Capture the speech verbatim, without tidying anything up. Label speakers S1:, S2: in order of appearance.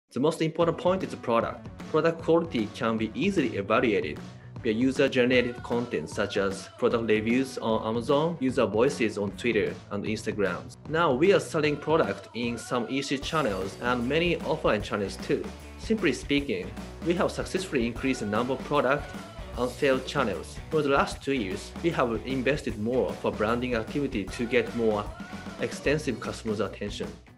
S1: The most important point is the product. Product quality can be easily evaluated via user-generated content such as product reviews on Amazon, user voices on Twitter and Instagram. Now we are selling product in some E C channels and many offline channels too. Simply speaking, we have successfully increased the number of product and sales channels. For the last two years, we have invested more for branding activity to get more extensive customers' attention.